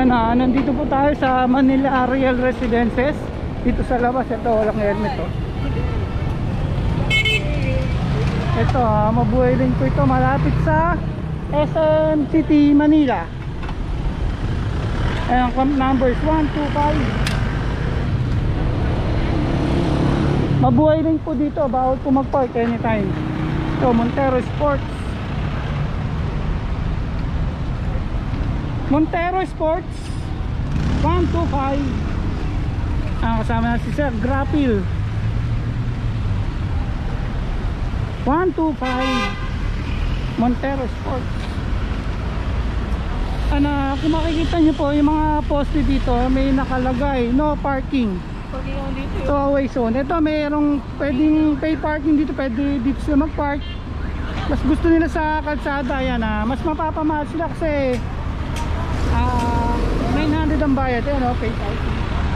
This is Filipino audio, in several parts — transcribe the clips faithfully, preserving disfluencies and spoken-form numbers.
Ayan na, nandito po tayo sa Manila Real Residences. Dito sa labas, ito walang helmet oh. Ito ah, mabuhay din po ito, malapit sa S M City, Manila. Ayan, camp numbers one two five. Mabuhay din po dito, bawal po mag-park anytime. Ito, Montero Sports. Montero Sports one two five. Ah, kasama na si Sir Grapil one two five Montero Sports. Ano, kung makikita nyo po yung mga poste dito, may nakalagay no parking, two way zone. Ito mayroong pwedeng pay parking dito, pwede dito sila mag park. Mas gusto nila sa kalsada, yan ah, mas mapapamahal sila kasi ah, nine hundred ang bayad. Ayan o, pay parking.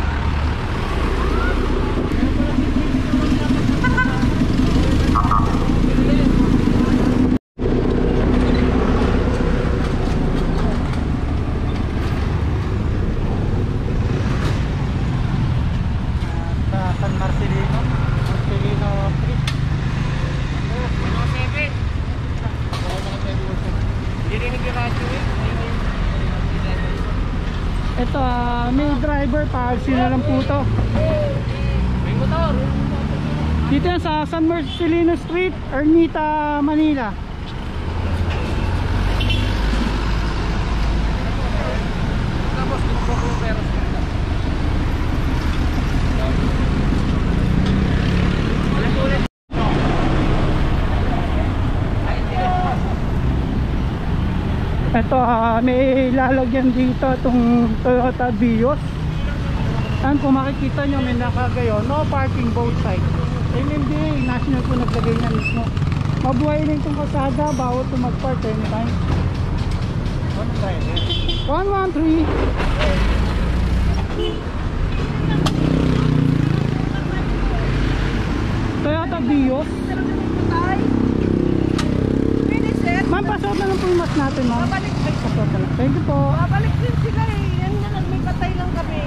Ito uh, may driver, policy na lang po ito. May motor. Dito yan sa San Marcelino Street, Ermita, Manila. Ito uh, may lalagyan dito itong Toyota Vios. Yan, kung makikita nyo may nakagayo no parking both sides. M M D A national po naglagay niya mismo. Mabuhay na itong kalsada, bawat ito mag-park anytime. one one three. Toyota Vios. Ma'am, pasok na lang po yung mask natin, ma'am. Babalik. Pasok na lang. Thank you po. Babalik din sila eh. Yan na, may patay lang kami.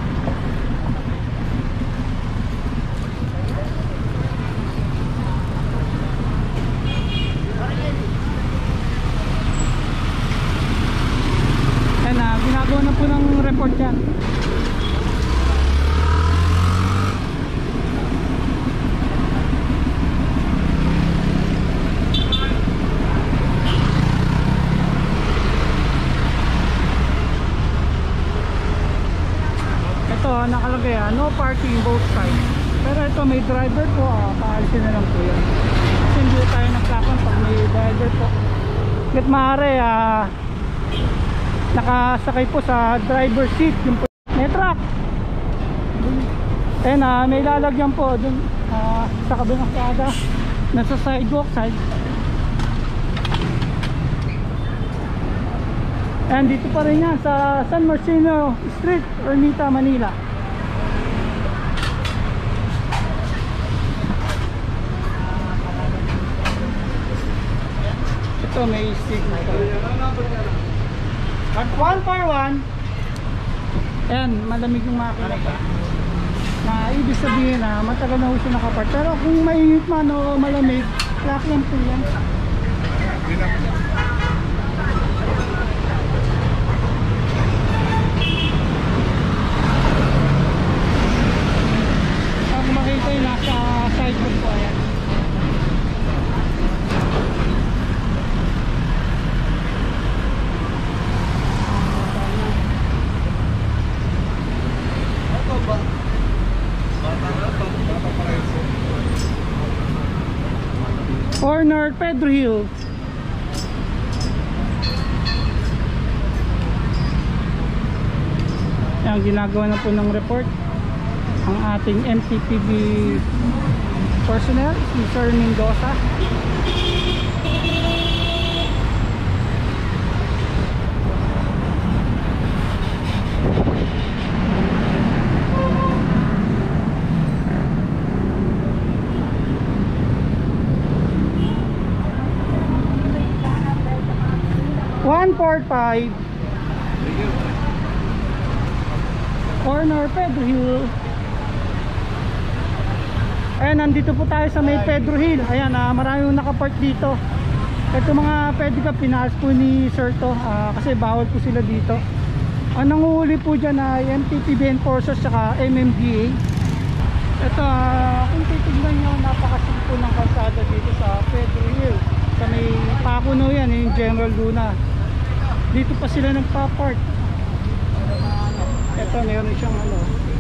Ayan na, ginagawa na po ng report yan. Nakalagay ah, no parking both sides. Pero ito may driver po, ah, paalisin na lang po yan. Kasi hindi tayo nagplakon pag may driver po. Kahit maaari ah, nakasakay po sa driver seat yung po. May truck. Ayan ah, may lalagyan po dun ah, sa kabilang kada, nasa sidewalk side. And dito pa rin yan sa San Marcelino Street, Ermita, Manila. Ito may signal. one for one. Ayan, malamig yung makina pa. Na ibig sabihin na matagal na ho siya nakapark. Pero kung mainit man o malamig, lock lang po yan. Kung makita yung nasa sidewalk po yan. Corner Pedro Hill. Yan, ginagawa na po ng report ang ating M T P B personnel, si Sir Mendoza. one four five. corner Pedro Hill. Ayan, nandito po tayo sa may Pedro Hill. Ayan, uh, marami yung nakapark dito. Ito mga pwede ka, pinalas po ni Sir to, uh, kasi bawal po sila dito. Ang nanguhuli po dyan ay M T P B enforcers saka M M D A. Ito, uh, kung titignan nyo, napakasin po ng kalsada dito sa Pedro Hill. Sa may Pakuno yan, yung General Luna. Dito pa sila nagpa-park. Ito, meron siyang ano.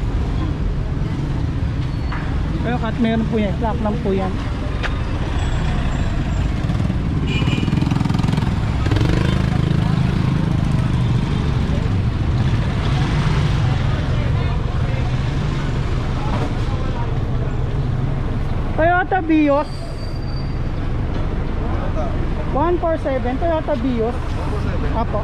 Pero kat meron po yan, slack lang po yan. Toyota Vios one forty-seven, Toyota Vios. Apo.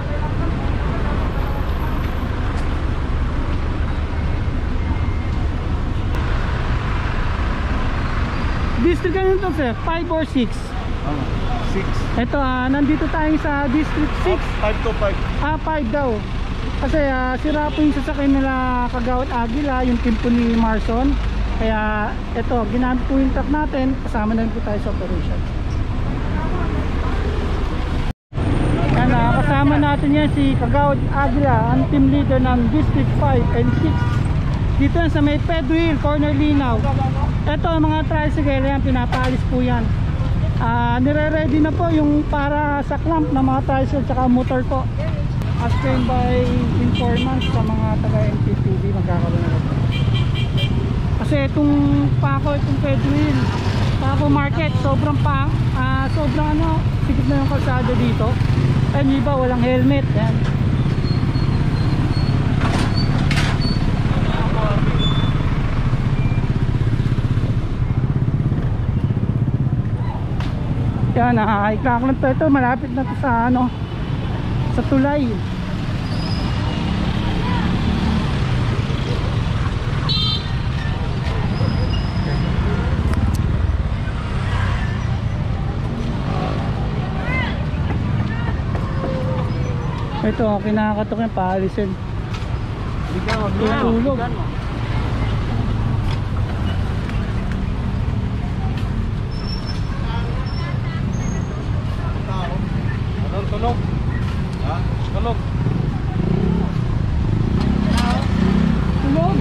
District ano ito sir? five or six? six. Ito ah, nandito tayo sa District six. five to five. Ah, five daw. Kasi ah, sira po yung sasakyan nila Kagawad Aguila, yung team po ni Marson. Kaya ito, ginamit po yung truck natin, kasama na rin po tayo sa operation. Yan, ah, kasama natin yan si Kagawad Aguila, ang team leader ng District five and six. Dito yan sa may Pedro Hill, corner Linaw. Ito ang mga tricycle yan, pinapaalis po yan. Ah, nire-ready na po yung para sa clamp ng mga tricycle tsaka motor po. As trained by informants sa mga taga M T P B, magkakaroon na ito. Kasi itong Paco, itong Pedro Hill, Paco Market, sobrang pa, ah, sobrang ano, sikip na yung kalsada dito. Ay, yung iba walang helmet. Yan. Yan, nakakaikak lang to. Ito, malapit na to sa ano, sa tulay. Ito, kinakatok yung paalisin. Tulog. Anong tunog? Ha? Tunog? Tulog?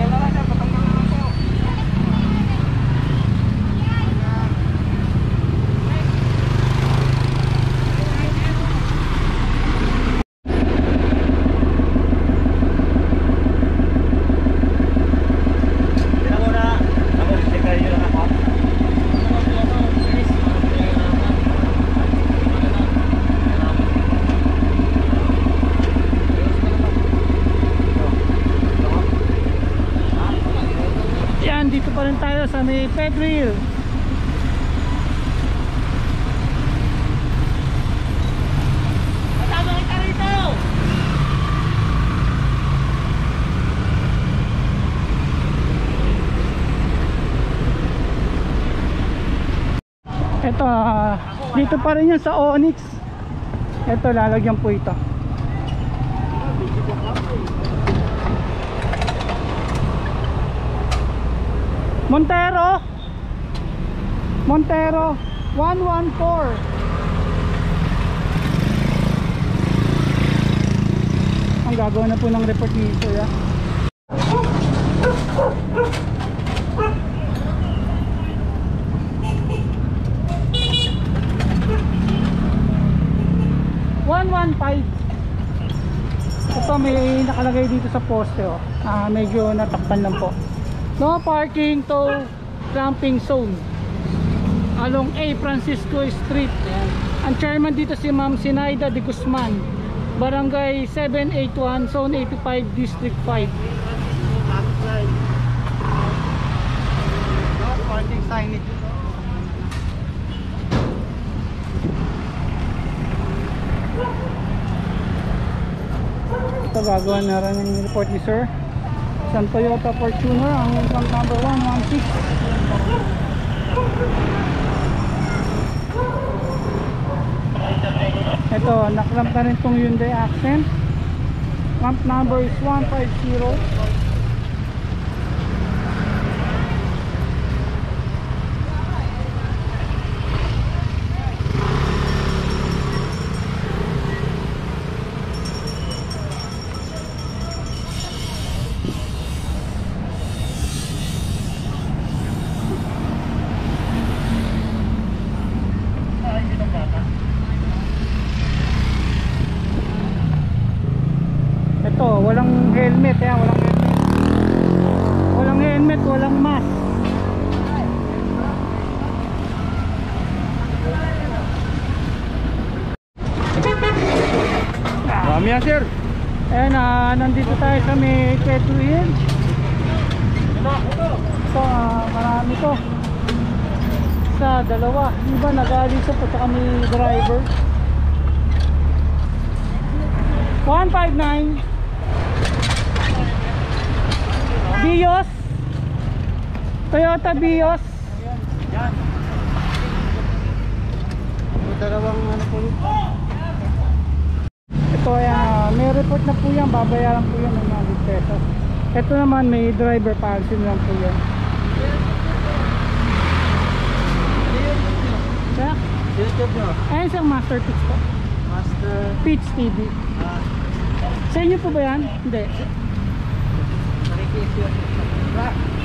Dito pa rin tayo sa may Pedro Hill. Kasama kita rito! Ito, uh, dito pa rin yan sa Onyx. Ito, lalagyan po ito. Montero Montero one one four. Ang gagawa na po ng report dito ya. one one five. Ito may nakalagay dito sa poste oh. Ah, medyo natakpan lang po. No parking to camping zone along A Francisco Street. Ayan. Ang chairman dito si Ma'am Sinaida de Guzman, Barangay seven eighty-one, Zone eighty-five, District five. No parking signage. Ito gagawa na rin ng report ni Sir. San Toyota Fortuner, ang lang number one one six. Ito, nakramp na rin itong Hyundai Accent. Ramp number is one five zero. walang helmet, yan, walang helmet. Walang helmet, walang mask. Dami yan, sir. Ayan, ah, nandito tayo sa may Ketuin. Ito, ah, marami to. Isa, dalawa. Iba nag-aalis sa po sa kami driver. one five nine Vios, Toyota Vios. Yan. Dalawang ano po yun. Ito yan, may report na po yan, babayaran po yan ng mga pesos. Ito naman may driver policy lang po yan. Kaya, YouTube nyo. ayun siyang Master Pitch po. Master. Pitch T V. Ah. Sa inyo po ba yan? Hindi. Nakikisyo.